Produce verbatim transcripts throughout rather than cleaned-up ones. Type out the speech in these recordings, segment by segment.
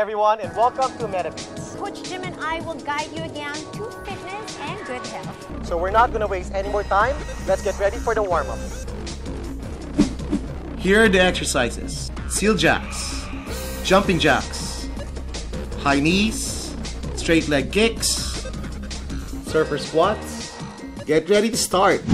everyone, and welcome to Metabeats. Coach Jim and I will guide you again to fitness and good health. So we're not going to waste any more time. Let's get ready for the warm-up. Here are the exercises. Seal jacks, jumping jacks, high knees, straight leg kicks, surfer squats. Get ready to start.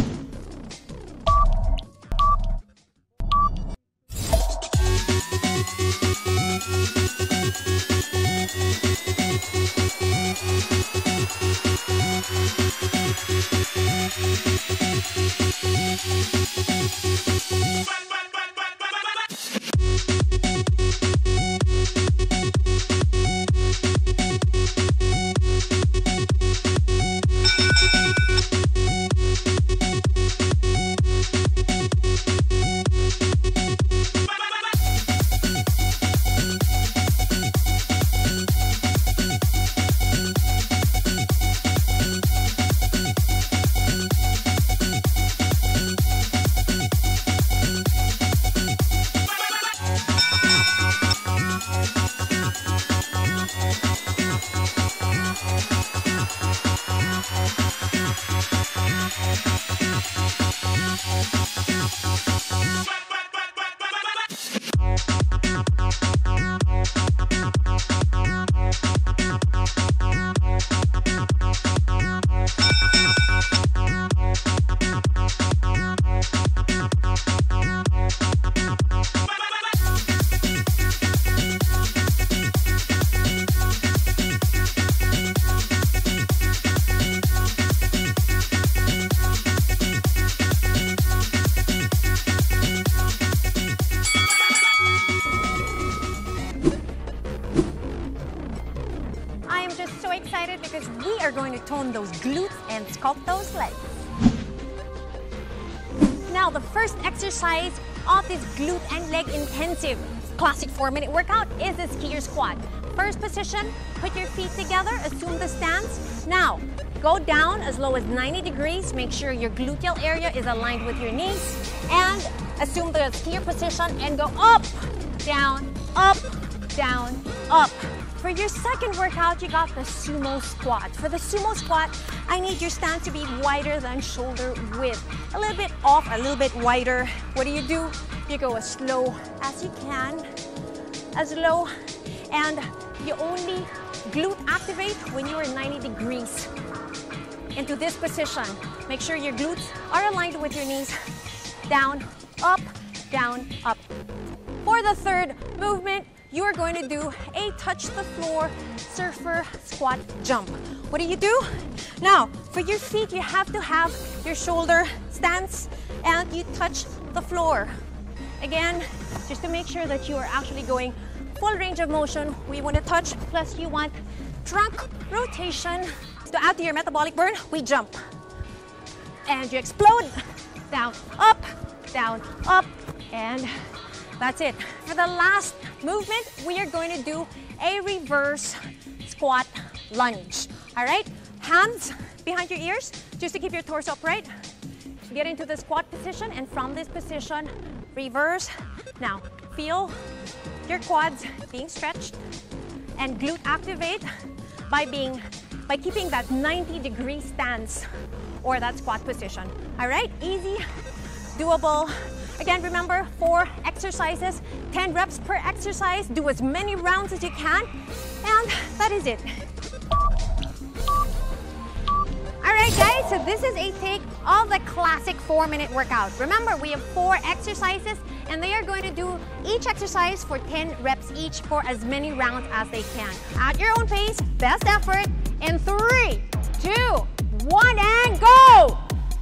Because we are going to tone those glutes and sculpt those legs. Now, the first exercise of this glute and leg intensive classic four minute workout is the skier squat. First position, put your feet together, assume the stance. Now, go down as low as ninety degrees. Make sure your gluteal area is aligned with your knees. And assume the skier position and go up, down, up, down, up. For your second workout, you got the sumo squat. For the sumo squat, I need your stance to be wider than shoulder width. A little bit off, a little bit wider. What do you do? You go as slow as you can, as low, and you only glute activate when you are ninety degrees into this position. Make sure your glutes are aligned with your knees. Down, up, down, up. For the third movement, you are going to do a touch the floor surfer squat jump. What do you do? Now, for your feet, you have to have your shoulder stance and you touch the floor. Again, just to make sure that you are actually going full range of motion, we want to touch, plus you want trunk rotation. To add to your metabolic burn, we jump. And you explode, down, up, down, up, and that's it. For the last movement, we are going to do a reverse squat lunge. All right? Hands behind your ears, just to keep your torso upright. Get into the squat position, and from this position, reverse. Now, feel your quads being stretched and glute activate by being, by keeping that ninety degree stance or that squat position. All right? Easy, doable. Again, remember, four exercises, ten reps per exercise. Do as many rounds as you can, and that is it. All right, guys, so this is a take of the classic four minute workout. Remember, we have four exercises, and they are going to do each exercise for ten reps each for as many rounds as they can. At your own pace, best effort, in three, two, one, and go!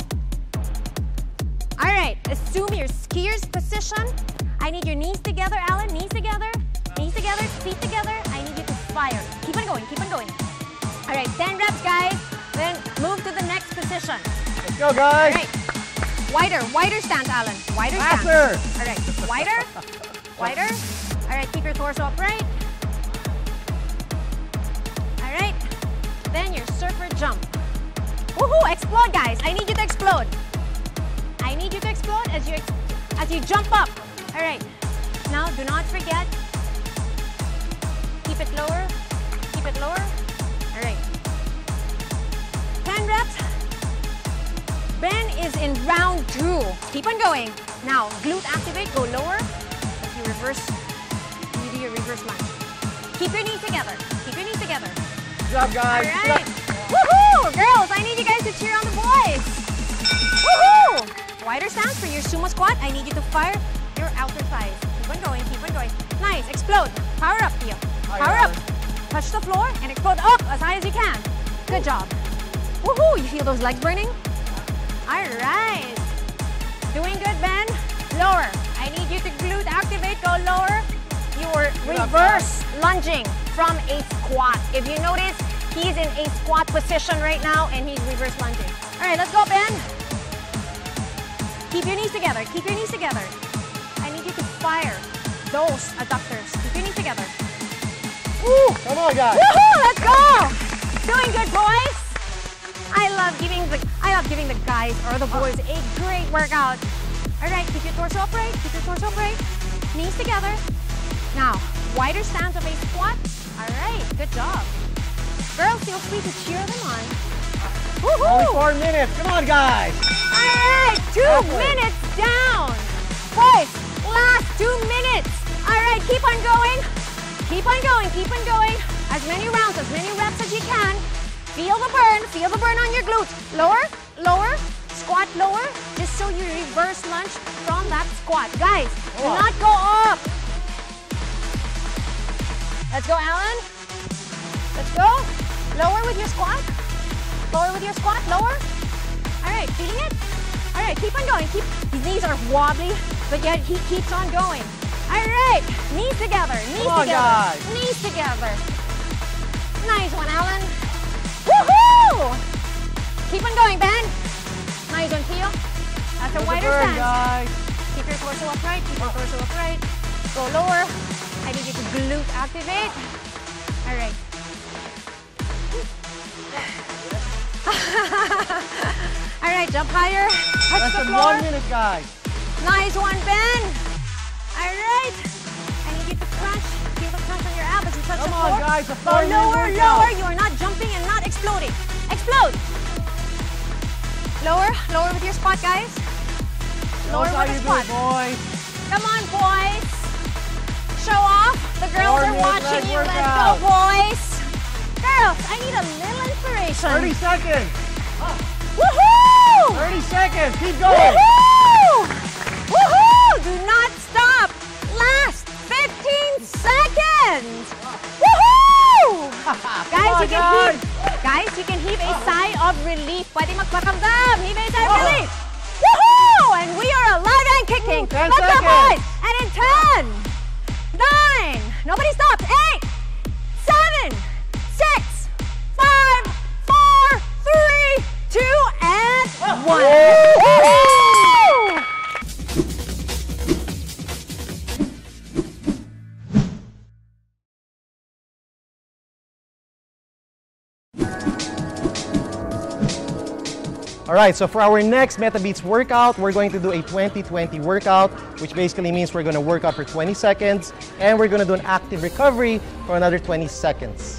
All right, assume your skier's position. I need your knees together, Alan, knees together, knees together, feet together. I need you to fire. Keep on going, keep on going. All right, ten reps, guys. Then move to the next position. Let's go, guys. All right, wider, wider stance, Alan, wider Faster. stance. All right, wider, wider. All right, keep your torso upright. All right, then your surfer jump. Woohoo, explode, guys. I need you to explode. I need you to explode as you ex as you jump up. All right. Now, do not forget, keep Keep it lower. Keep it lower. All right. ten reps. Ben is in round two. Keep on going. Now, glute activate, go lower. If you reverse, you do your reverse lunge. Keep your knees together. Keep your knees together. Good job, guys. All right. Woohoo! Girls, I need you guys to cheer on the boys. Woohoo! Wider stance for your sumo squat. I need you to fire your outer thighs. Keep on going, keep on going. Nice, explode. Power up, Theo. Power up. Touch the floor and explode up as high as you can. Good job. Woohoo! You feel those legs burning? All right. Doing good, Ben. Lower. I need you to glute activate, go lower. You were reverse lunging from a squat. If you notice, he's in a squat position right now and he's reverse lunging. All right, let's go, Ben. Keep your knees together. Keep your knees together. I need you to fire those adductors. Keep your knees together. Woo! Come on, guys. Woohoo! Let's go! Doing good, boys. I love giving the I love giving the guys or the boys a great workout. All right, keep your torso upright. Keep your torso upright. Knees together. Now, wider stance of a squat. All right, good job. Girls, feel free to cheer them on. Woohoo! Only four minutes. Come on, guys. All right, two Halfway. minutes down. Boys, last two minutes. All right, keep on going. Keep on going, keep on going. As many rounds, as many reps as you can. Feel the burn, feel the burn on your glutes. Lower, lower, squat lower, just so you reverse lunge from that squat. Guys, do not go up. Let's go, Alan. Let's go. Lower with your squat. Lower with your squat, lower. All right, feeling it? All right, keep on going. Keep, his knees are wobbly, but yet he keeps on going. All right, knees together, knees Come on, together, guys. knees together. Nice one, Alan. Woohoo! Keep on going, Ben. Nice one, Theo. That's a Here's wider the burn, stance. guys. Keep your torso upright, keep your torso upright. Go lower. I need you to glute activate. All right. All right, jump higher. Touch Less the than floor. one minute, guys. Nice one, Ben. All right. I need you to crunch. Feel the crunch on your abs as you touch Come the on, floor. guys, a Go four-minute lower, workout. lower. You are not jumping and not exploding. Explode. Lower, lower with your squat, guys. Lower That's how with you the do it, squat. boys. Come on, boys. Show off. The girls are Four-minute watching leg you. Let's workout. go, boys. Girls, I need a little inspiration. thirty seconds. Woohoo! thirty seconds. Keep going. Woohoo! Woohoo! Do not stop. Last fifteen seconds. Woohoo! Guys, on, you can guys. heave. Guys, you can heave a sigh of relief. Pwede magpakamdam. Heave a sigh of relief. Woohoo! And we are alive and kicking. ten Let's go, seconds. boys. And in ten, nine, nobody stopped. Eight, seven, six, five, four, three, two, and one. Woohoo! All right, so for our next Metabeats workout, we're going to do a twenty twenty workout, which basically means we're going to work out for twenty seconds, and we're going to do an active recovery for another twenty seconds.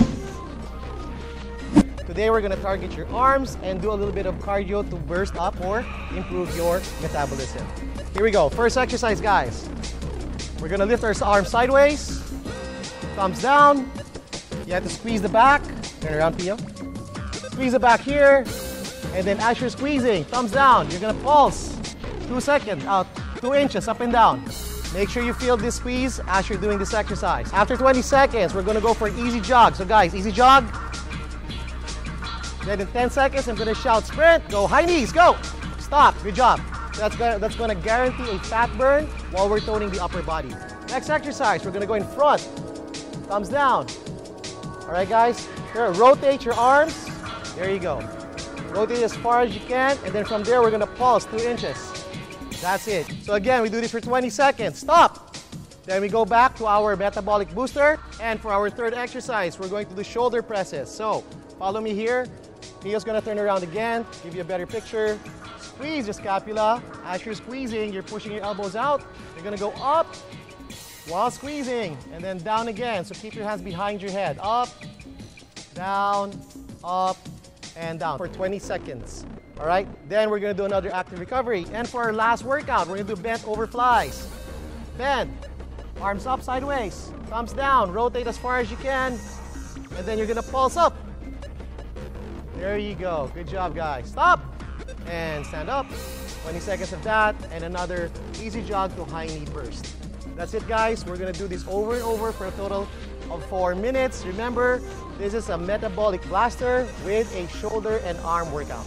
Today, we're going to target your arms and do a little bit of cardio to burst up or improve your metabolism. Here we go. First exercise, guys. We're going to lift our arms sideways, thumbs down. You have to squeeze the back. Turn around, Pio. Squeeze the back here. And then as you're squeezing, thumbs down, you're gonna pulse. Two seconds, uh, two inches up and down. Make sure you feel this squeeze as you're doing this exercise. After twenty seconds, we're gonna go for an easy jog. So guys, easy jog. Then in ten seconds, I'm gonna shout sprint, go high knees, go. Stop, good job. That's gonna, that's gonna guarantee a fat burn while we're toning the upper body. Next exercise, we're gonna go in front, thumbs down. All right guys, here, rotate your arms. There you go. Rotate as far as you can, and then from there, we're gonna pulse two inches. That's it. So again, we do this for twenty seconds. Stop. Then we go back to our metabolic booster. And for our third exercise, we're going to do shoulder presses. So follow me here. Pio's gonna turn around again, give you a better picture. Squeeze your scapula. As you're squeezing, you're pushing your elbows out. You're gonna go up, while squeezing, and then down again. So keep your hands behind your head. Up, down, up, and down for twenty seconds. All right, then we're gonna do another active recovery. And for our last workout, we're gonna do bent over flies. Bend, arms up sideways, thumbs down, rotate as far as you can, and then you're gonna pulse up. There you go, good job guys. Stop, and stand up. twenty seconds of that, and another easy jog to high knee burst. That's it guys, we're gonna do this over and over for a total of four minutes. Remember, this is a metabolic blaster with a shoulder and arm workout.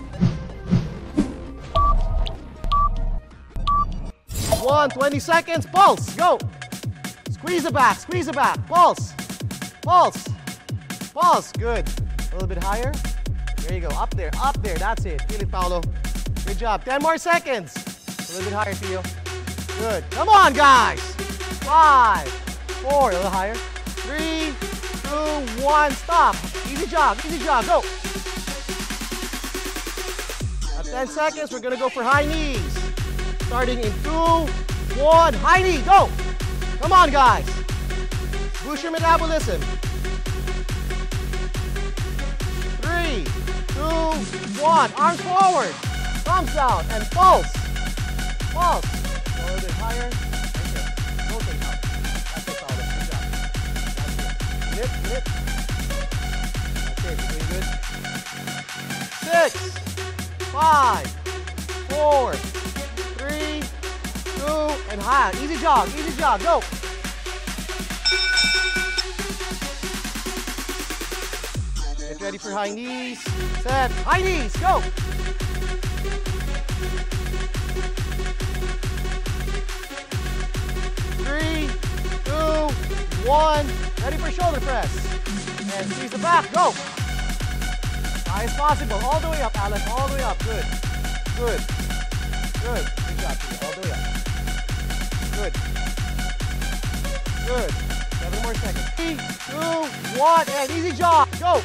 One, twenty seconds, pulse, go. Squeeze the back, squeeze the back, pulse, pulse, pulse, good. A little bit higher, there you go, up there, up there, that's it. Feel it, Paolo. Good job, ten more seconds. A little bit higher, Theo. Good, come on guys. Five, four, a little higher. Three, two, one, stop. Easy jog, easy jog, go. At ten seconds, we're gonna go for high knees. Starting in two, one, high knee, go. Come on, guys. Boost your metabolism. Three, two, one. Arms forward. Thumbs down and pulse. Pulse. A little bit higher. Okay. Rotate out. That's it, Paolo. Good job. That's it. Lift, lift. That's it. Doing good. Six, five, four, three, two, and high. Easy jog, easy jog, go. Get ready for high knees. Set, high knees, go. Three, two, one. Ready for shoulder press. And squeeze the back, go. High as possible, all the way up, Alan, all the way up, good, good. Good. Good job. All the way up. Good. Good. Seven more seconds. Three, two, one, and easy jog. Go.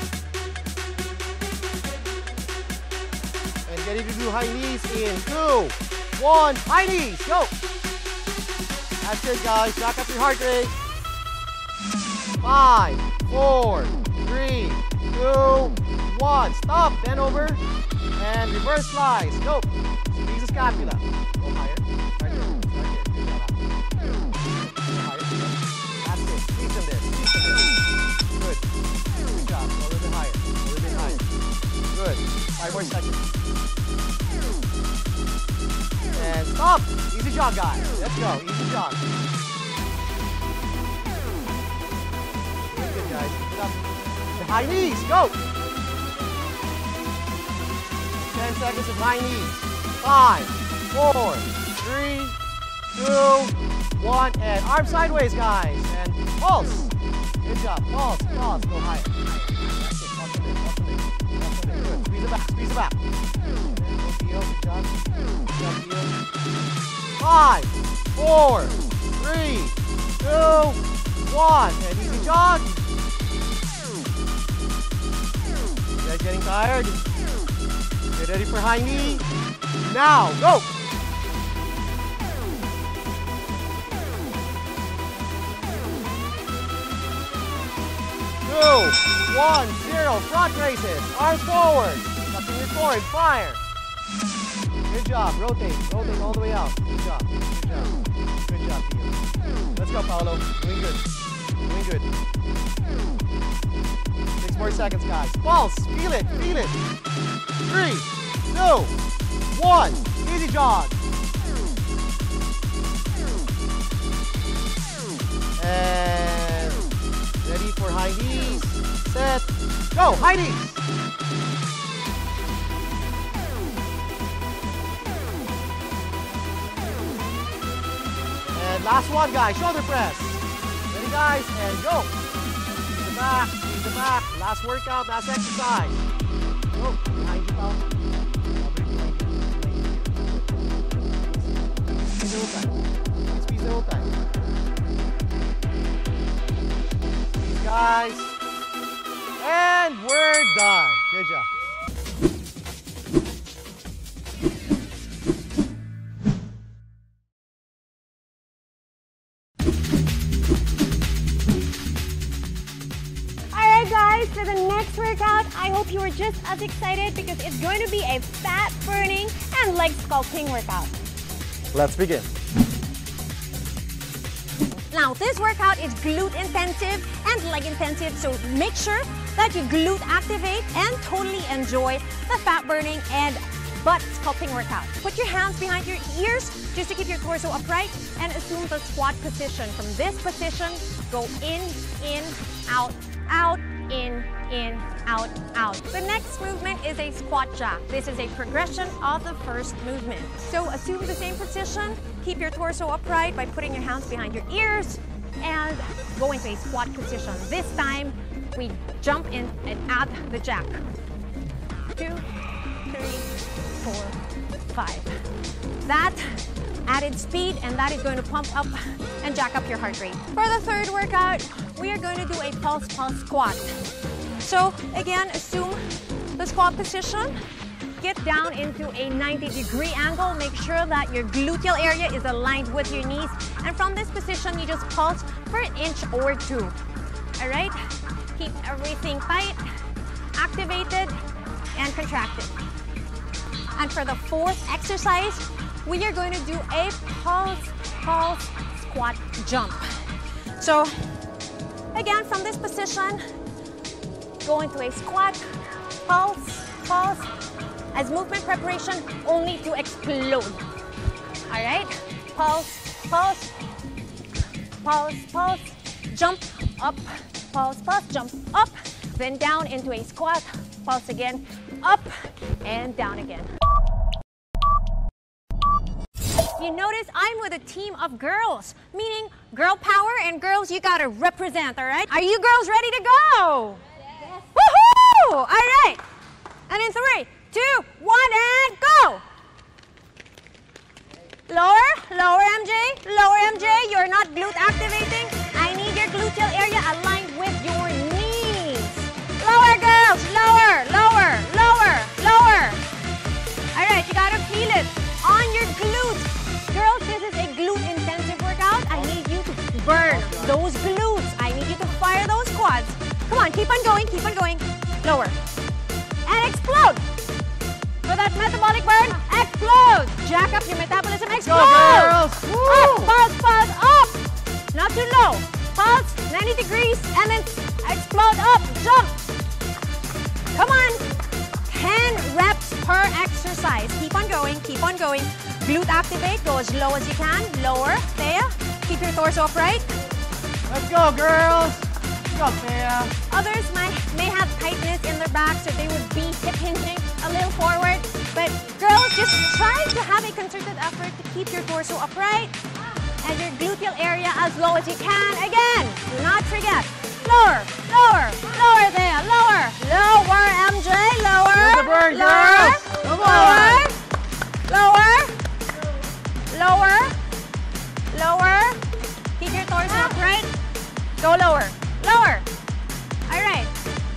And get ready to do high knees in two, one, high knees. Go. That's it, guys. Back up your heart rate. Five, four, three, two, one. Stop. Bend over. And reverse flies. Go. Squeeze the scapula. Go higher. Right here. Right here. Go higher. That's it. Squeeze them there. Squeeze them there. Good. Good job. Go a little bit higher. A little bit higher. Good. Five more seconds. And stop. Easy jog, guys. Let's go. Easy jog. Good, good guys. Keep it up. The high knees. Go. ten seconds of high knees. Five, four, three, two, one, and arm sideways, guys. And pulse. Good job. Pulse, pulse. Go higher. That's it. Pulse a bit, pulse a bit. Pulse a bit. Good. Squeeze it back, squeeze it back. Go Theo. Good job. Good job, Theo. Five, four, three, two, one. And easy jog. You guys getting tired? Get ready for high knee. Now, go. Two, one, zero. Front races. Arms forward. Tucking your core and fire. Good job. Rotate. Rotate all the way out. Good job. Good job. Good job, Theo. Let's go, Paolo. Doing good. Doing good. Six more seconds, guys. Pulse. Feel it. Feel it. Three, two, one. Easy jog. And ready for high knees. Set. Go. High knees. And last one, guys. Shoulder press. Ready, guys? And go. Squeeze the back. Squeeze the back. Last workout. Last exercise. Go. Behind you, Paolo. Squeeze the whole time. Squeeze the whole time. Squeeze, guys. And we're done. Good job. hope you are just as excited because it's going to be a fat burning and leg sculpting workout. Let's begin. Now, this workout is glute intensive and leg intensive, so make sure that you glute activate and totally enjoy the fat burning and butt sculpting workout. Put your hands behind your ears just to keep your torso upright and assume the squat position. From this position, go in, in, out, out, in, in, out, out. The next movement is a squat jack. This is a progression of the first movement. So assume the same position, keep your torso upright by putting your hands behind your ears and go into a squat position. This time, we jump in and add the jack. Two, three, four, five. That added speed, and that is going to pump up and jack up your heart rate. For the third workout, we are going to do a pulse pulse squat. So again, assume the squat position. Get down into a ninety degree angle. Make sure that your gluteal area is aligned with your knees. And from this position, you just pulse for an inch or two. All right? Keep everything tight, activated, and contracted. And for the fourth exercise, we are going to do a pulse, pulse, squat jump. So, again, from this position, go into a squat, pulse, pulse, as movement preparation only to explode. All right? Pulse, pulse, pulse, pulse, jump up, pulse, pulse, jump up, then down into a squat, pulse again, up, and down again. You notice I'm with a team of girls, meaning girl power and girls you gotta represent, all right? Are you girls ready to go? Yes. Woohoo! All right. And in three, two, one, and go. Lower, lower M J, lower M J. You're not glute activating. I need your gluteal area aligned with your knees. Lower, girls, lower, lower, lower, lower. All right, you gotta feel it on your glutes. Girls, this is a glute intensive workout. I need you to burn those glutes. I need you to fire those quads. Come on, keep on going, keep on going. Lower. And explode. For that metabolic burn, explode. Jack up your metabolism, explode. Go, girls. Up, pulse, pulse, up. Not too low. Pulse, ninety degrees, and then explode up, jump. Come on. ten reps per exercise. Keep on going, keep on going. Glute activate, go as low as you can. Lower, Thea. Keep your torso upright. Let's go, girls. Go, Thea. Others might, may have tightness in their back, so they would be hip hinging a little forward. But girls, just try to have a concerted effort to keep your torso upright and your gluteal area as low as you can. Again, do not forget. Lower, lower, lower there, lower, lower, M J, lower, Feel the burn, lower, girls. Come lower, on. lower, lower, lower. Keep your torso upright. Go lower, lower. All right.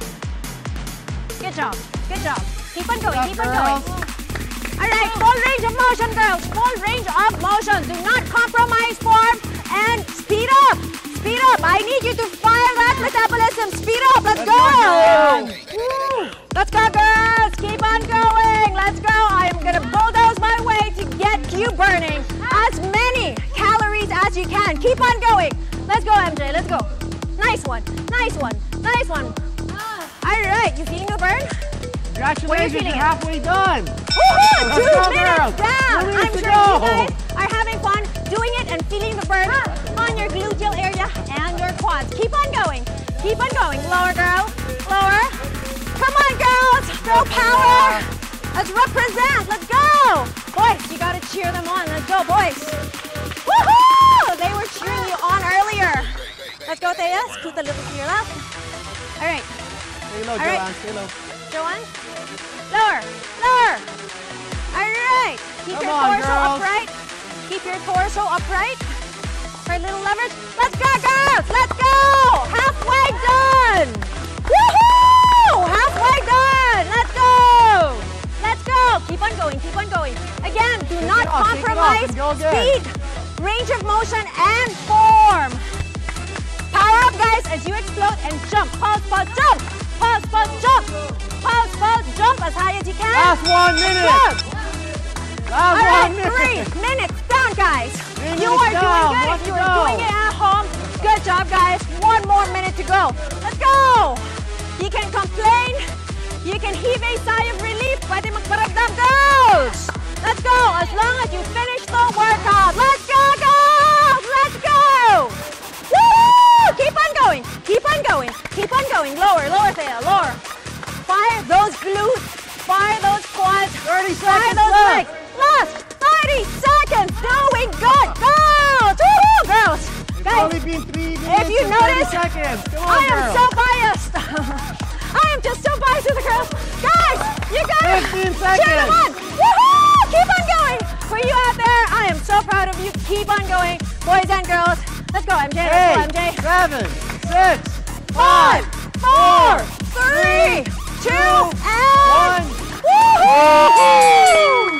Good job, good job. Keep on going, keep on going. All right, full range of motion, girls. Full range of motion. Do not compromise form and speed up. Speed up. I need you to fire that metabolism. Speed up. Let's, Let's go. go Let's go, girls. Keep on going. Let's go. I'm going to bulldoze my way to get you burning as many calories as you can. Keep on going. Let's go, M J. Let's go. Nice one. Nice one. Nice one. All right. You feeling the burn? Congratulations, you're halfway done. Woohoo! Two go, minutes girls. down. Two I'm minutes sure to go. you guys are having fun doing it and feeling the burn on your gluteal area and your quads. Keep on going. Keep on going. Lower, girl. Lower. Come on, girls. Girl power. Let's represent. Let's go. Boys, you got to cheer them on. Let's go, boys. Woohoo! They were cheering you on earlier. Let's go, Thea. Scoot a little to your left. All right. Stay low, All Joanne. right. Stay low. Joanne. Lower, lower. All right. Keep Come your on, torso girls. upright. Keep your torso upright. For a little leverage. Let's go, girls. Let's go. Halfway done. Woohoo! Halfway done. Let's go. Let's go. Keep on going. Keep on going. Again, do Shake not it off, shake it off, compromise and go again. speed, range of motion, and form. Power up, guys, as you explode and jump. Pulse, pulse, jump. Pulse, pause, jump. Pause, pause, jump as high as you can. Last one minute. Jump. Last All right, one minute. three minutes down, guys. Three You minutes are down. doing good. One If to you are go. doing it at home, good job, guys. One more minute to go. Let's go. You can complain. You can heave a sigh of relief. Pwede magparamdam. Girls, let's go. As long as you finish the workout. Let's go, girls. Let's go. Woo! Keep on going. Keep on going. Keep on going. Lower, lower there. Lower. Fire those glutes. Fire those quads. thirty Fire seconds those left. legs. Last thirty seconds. Doing good. Girls. Woohoo, girls. It's Guys, only been three minutes if you and thirty notice, seconds. Come on, I am girls. so biased. I am just so biased with the girls. Guys, you got it. fifteen Cheer them seconds. on. Woohoo! Keep on going. For you out there, I am so proud of you. Keep on going, boys and girls. Let's go, M J. Let's go, M J. Eight, seven, six, Five, four, three, two, and one. woohoo!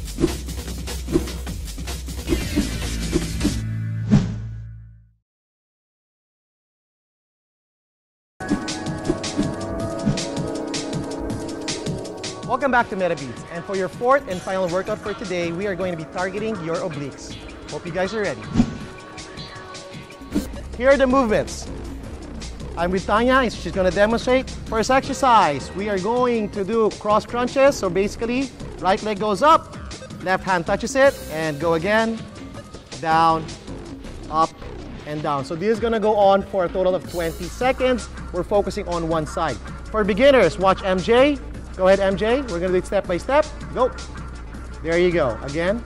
Welcome back to Metabeats, and for your fourth and final workout for today, we are going to be targeting your obliques. Hope you guys are ready. Here are the movements. I'm with Tanya, and she's going to demonstrate. First exercise, we are going to do cross crunches. So basically, right leg goes up, left hand touches it, and go again, down, up, and down. So this is going to go on for a total of twenty seconds. We're focusing on one side. For beginners, watch M J. Go ahead, M J. We're going to do it step by step. Go. There you go. Again.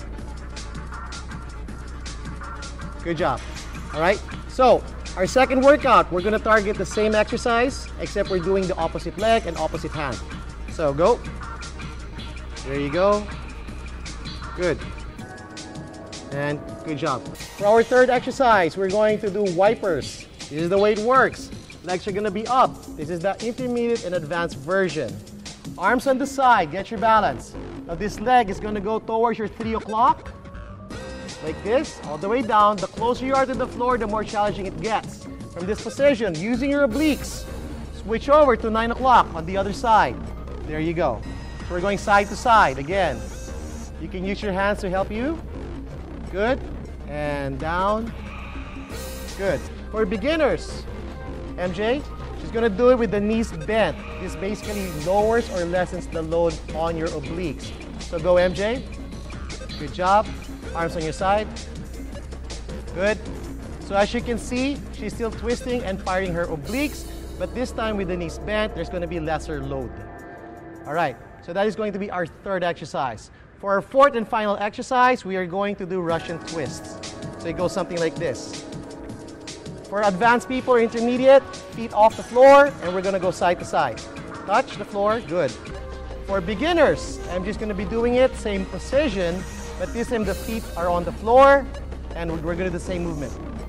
Good job. All right. So, our second workout, we're going to target the same exercise, except we're doing the opposite leg and opposite hand. So, go. There you go. Good. And good job. For our third exercise, we're going to do wipers. This is the way it works. Legs are going to be up. This is the intermediate and advanced version. Arms on the side, get your balance. Now this leg is going to go towards your three o'clock, like this, all the way down. The closer you are to the floor, the more challenging it gets. From this position, using your obliques, switch over to nine o'clock on the other side. There you go. So we're going side to side again. You can use your hands to help you. Good. And down. Good. For beginners, M J, she's going to do it with the knees bent. This basically lowers or lessens the load on your obliques. So go, M J. Good job. Arms on your side. Good. So as you can see, she's still twisting and firing her obliques, but this time with the knees bent, there's going to be lesser load. All right. So that is going to be our third exercise. For our fourth and final exercise, we are going to do Russian twists. So it goes something like this. For advanced people or intermediate, feet off the floor, and we're going to go side to side. Touch the floor, good. For beginners, I'm just going to be doing it, same position, but this time the feet are on the floor, and we're going to do the same movement.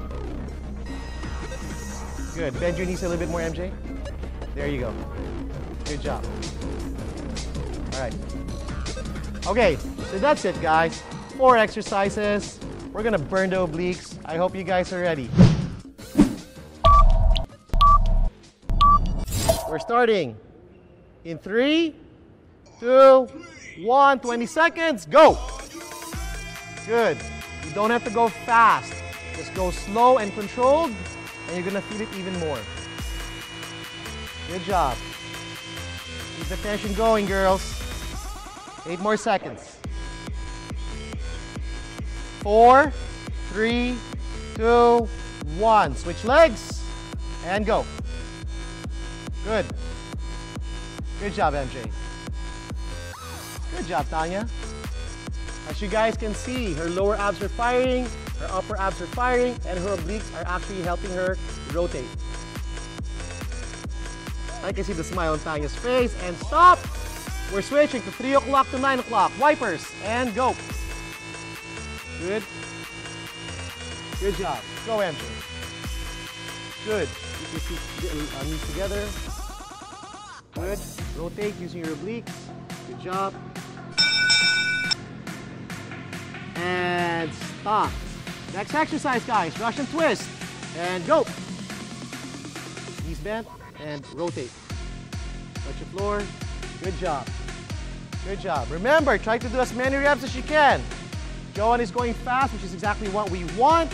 Good, bend your knees a little bit more, M J. There you go. Good job. All right. Okay, so that's it, guys. Four exercises. We're going to burn the obliques. I hope you guys are ready. We're starting in three, two, one, twenty seconds, go. Good. You don't have to go fast. Just go slow and controlled, and you're gonna feel it even more. Good job. Keep the tension going, girls. Eight more seconds. Four, three, two, one. Switch legs, and go. Good. Good job, M J. Good job, Tanya. As you guys can see, her lower abs are firing, her upper abs are firing, and her obliques are actually helping her rotate. I can see the smile on Tanya's face. And stop! We're switching to three o'clock to nine o'clock. Wipers, and go. Good. Good job. Go, M J. Good. Keep your feet, uh, knees together. Good. Rotate using your obliques. Good job. And stop. Next exercise, guys. Russian twist. And go. Knees bent and rotate. Touch the floor. Good job. Good job. Remember, try to do as many reps as you can. Joanne is going fast, which is exactly what we want.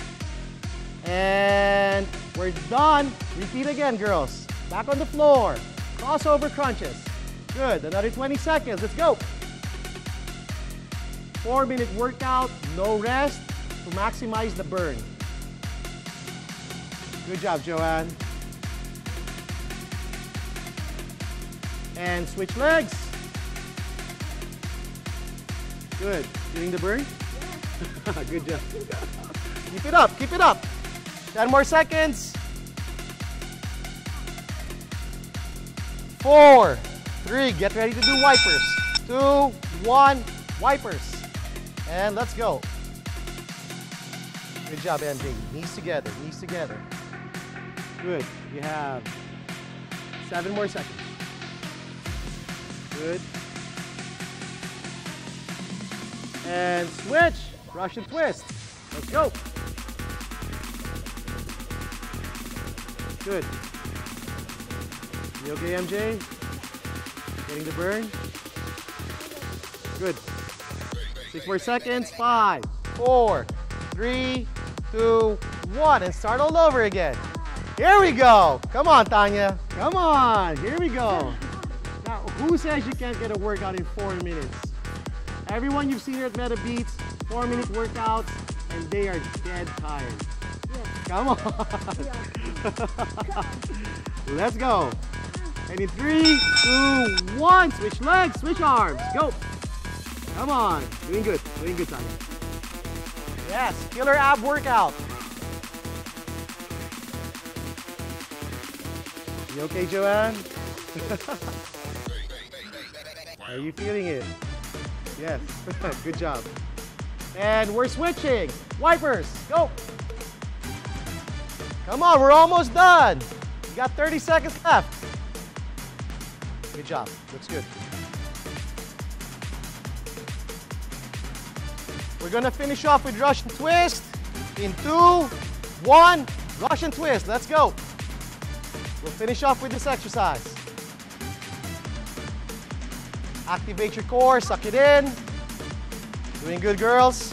And we're done. Repeat again, girls. Back on the floor. Crossover crunches. Good. Another twenty seconds. Let's go. Four minute workout, no rest to maximize the burn. Good job, Joanne. And switch legs. Good. Feeling the burn? Yeah. Good job. Keep it up, keep it up. ten more seconds. Four, three, get ready to do wipers. Two, one, wipers. And let's go. Good job, M J. Knees together, knees together. Good. You have seven more seconds. Good. And switch. Russian twist. Let's go. Good. You okay, M J? Getting the burn? Good. Six more seconds. Five, four, three, two, one. And start all over again. Here we go. Come on, Tanya. Come on. Here we go. Now, who says you can't get a workout in four minutes? Everyone you've seen here at Metabeats, four minute workouts, and they are dead tired. Yeah. Come on. Yeah. Let's go. And in three, two, one, switch legs, switch arms. Go. Come on. Doing good. Doing good, Tanya. Yes, killer ab workout. You okay, Joanne? Are you feeling it? Yes. Good job. And we're switching. Wipers, go. Come on, we're almost done. You got thirty seconds left. Good job. Looks good. We're gonna finish off with Russian twist. In two, one, Russian twist. Let's go. We'll finish off with this exercise. Activate your core, suck it in. Doing good, girls.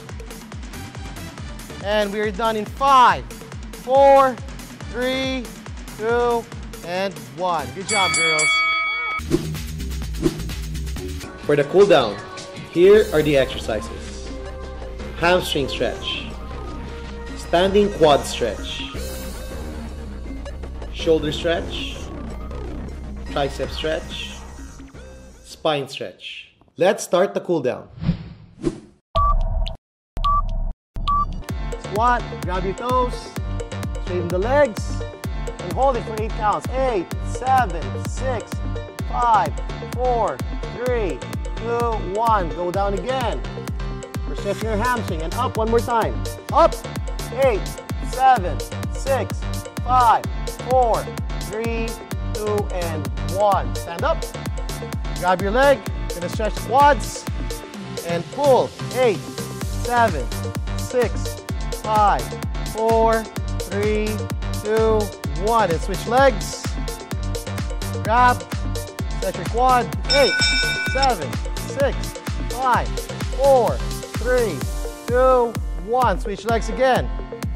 And we're done in five, four, three, two, and one. Good job, girls. For the cool down, here are the exercises. Hamstring stretch, standing quad stretch, shoulder stretch, tricep stretch, spine stretch. Let's start the cool down. Squat, grab your toes, straighten the legs, and hold it for eight counts. Eight, seven, six, five, four, three, two, one. Go down again. We're stretching your hamstring and up one more time. Up. Eight, seven, six, five, four, three, two, and one. Stand up. Grab your leg. Gonna stretch the quads and pull. Eight, seven, six, five, four, three, two, one. And switch legs. Grab. Stretch your quad. Eight, seven, six, five, four, three, two, one. Switch legs again.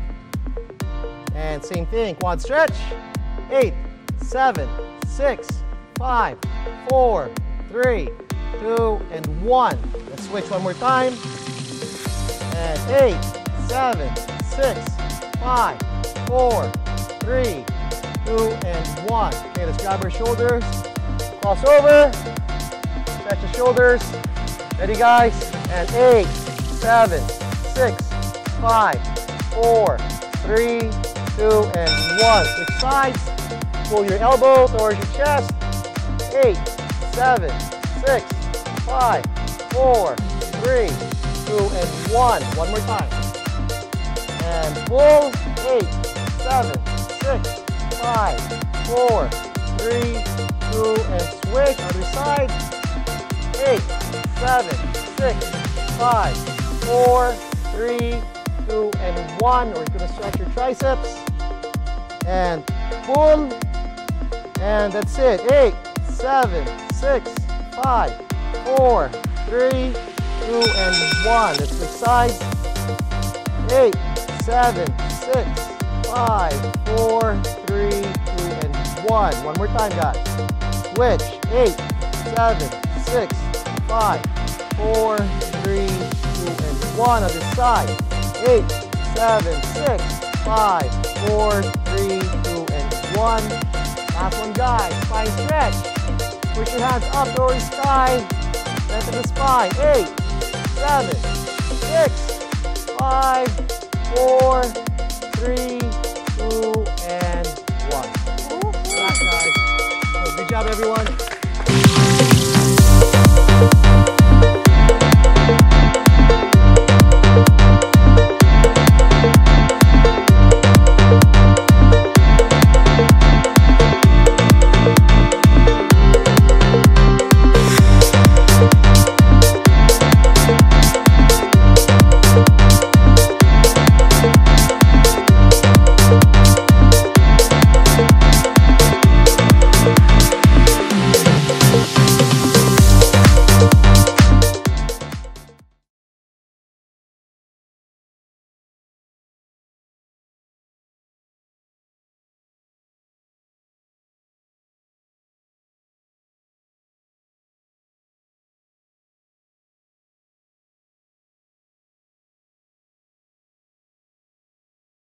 And same thing, quad stretch. Eight, seven, six, five, four, three, two, and one. Let's switch one more time. And eight, seven, six, five, four, three, two, and one. Okay, let's grab our shoulders. Cross over. Stretch the shoulders. Ready, guys? And eight, seven, six, five, four, three, two, and one. Switch sides. Pull your elbow towards your chest. Eight, seven, six, five, four, three, two, and one. One more time. And pull. Eight, seven, six, five, four, three, two, and switch. Other side. Eight, seven, six, five, four, three, two, and one. We're gonna stretch your triceps. And pull. And that's it. Eight, seven, six, five, four, three, two, and one. Let's switch sides. Eight, seven, six, five, four, three, two, and one. One more time, guys. Switch. Eight, seven, six, five, four, three, two, and one. On this side. Eight, seven, six, five, four, three, two, and one. Last one, guys. Spine stretch. Push your hands up towards the sky. Lengthen the spine. Eight, seven, six, five, four, three,